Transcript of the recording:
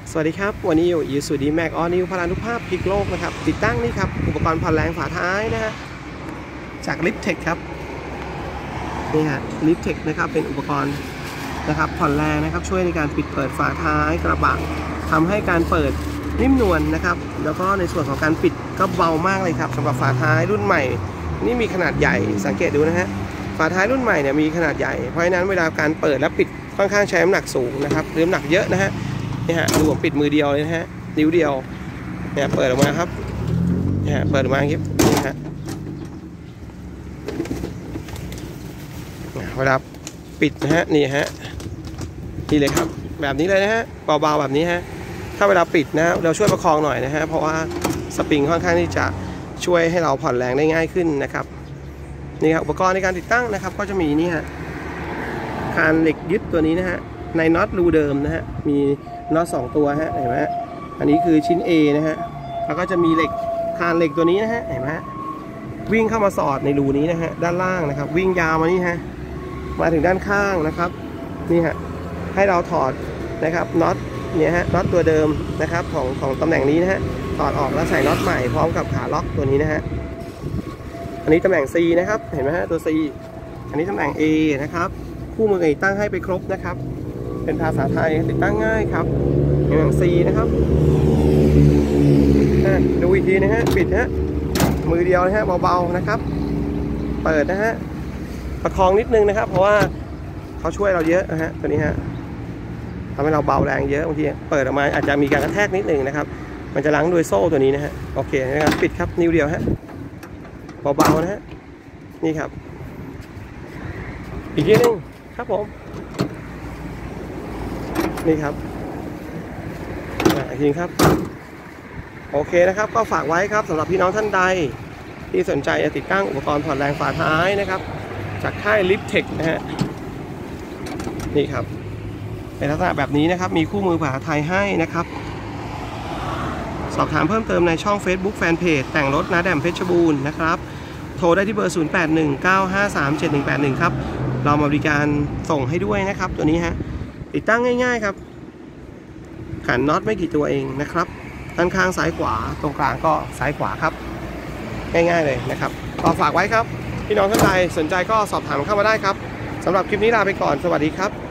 สวัสดีครับวันนี้อยู่อีซูดีแม็กออนิวพลานุภาพพลิกโลกนะครับติดตั้งนี่ครับอุปกรณ์ผ่อนแรงฝาท้ายนะฮะจากลิฟเทคครับนี่ฮะลิฟเทคนะครับเป็นอุปกรณ์นะครับผ่อนแรงนะครับช่วยในการปิดเปิดฝาท้ายกระบะทำให้การเปิดนิ่มนวลนะครับแล้วก็ในส่วนของการปิดก็เบามากเลยครับสำหรับฝาท้ายรุ่นใหม่นี่มีขนาดใหญ่สังเกตดูนะฮะฝาท้ายรุ่นใหม่เนี่ยมีขนาดใหญ่เพราะฉะนั้นเวลาการเปิดและปิดค่อนข้างใช้น้ำหนักสูงนะครับหรือน้ำหนักเยอะนะฮะนี่ฮะดูผมปิดมือเดียวเลยนะฮะนิ้วเดียวเนี่ยเปิดออกมาครับเนี่ยเปิดออกมาอย่างนี้นะฮะเวลาปิดนะฮะนี่ฮะนี่เลยครับแบบนี้เลยนะฮะเบาๆแบบนี้ฮะถ้าเวลาปิดนะเราช่วยประคองหน่อยนะฮะเพราะว่าสปริงค่อนข้างที่จะช่วยให้เราผ่อนแรงได้ง่ายขึ้นนะครับนี่ครับอุปกรณ์ในการติดตั้งนะครับก็จะมีนี่ฮะคานเหล็กยึดตัวนี้นะฮะในน็อตรูเดิมนะฮะมีน็อต2ตัวฮะเห็นไหมอันนี้คือชิ้น A นะฮะแล้วก็จะมีเหล็กคานเหล็กตัวนี้นะฮะเห็นไหมวิ่งเข้ามาสอดในรูนี้นะฮะด้านล่างนะครับวิ่งยาวมานี่ฮะมาถึงด้านข้างนะครับนี่ฮะให้เราถอดนะครับน็อตเนี่ยฮะน็อตตัวเดิมนะครับของตำแหน่งนี้นะฮะถอดออกแล้วใส่น็อตใหม่พร้อมกับขาล็อกตัวนี้นะฮะอันนี้ตำแหน่ง C นะครับเห็นไหมฮะตัว C อันนี้ตำแหน่ง A นะครับคู่มือติดตั้งให้ไปครบนะครับเป็นภาษาไทยติดตั้งง่ายครับตำแหน่ง C นะครับดูอีกทีนะฮะปิดฮะมือเดียวนะฮะเบาๆนะครับเปิดนะฮะประคองนิดนึงนะครับเพราะว่าเขาช่วยเราเยอะนะฮะตัวนี้ฮะทำให้เราเบาแรงเยอะบางทีเปิดออกมาอาจจะมีการกระแทกนิดนึงนะครับมันจะล้างโดยโซ่ตัวนี้นะฮะโอเคนะครับปิดครับนิ้วเดียวฮะเบาๆนะฮะนี่ครับอีกทีนึงครับผมนี่ครับอีกทีครับโอเคนะครับก็ฝากไว้ครับสำหรับพี่น้องท่านใดที่สนใจจะติดตั้งอุปกรณ์ผ่อนแรงฝาท้ายนะครับจากค่ายลิฟเทคนะฮะนี่ครับเป็นลักษณะแบบนี้นะครับมีคู่มือภาษาไทยให้นะครับสอบถามเพิ่มเติมในช่อง Facebook Fanpage แต่งรถนาแดมเพชรบูรณ์นะครับโทรได้ที่เบอร์ 0819537181 ครับเรามาบริการส่งให้ด้วยนะครับตัวนี้ฮะติดตั้งง่ายๆครับขันน็อตไม่กี่ตัวเองนะครับด้านข้างซ้ายขวาตรงกลางก็ซ้ายขวาครับง่ายๆเลยนะครับก็ฝากไว้ครับพี่น้องท่านใดสนใจก็สอบถามเข้ามาได้ครับสำหรับคลิปนี้ลาไปก่อนสวัสดีครับ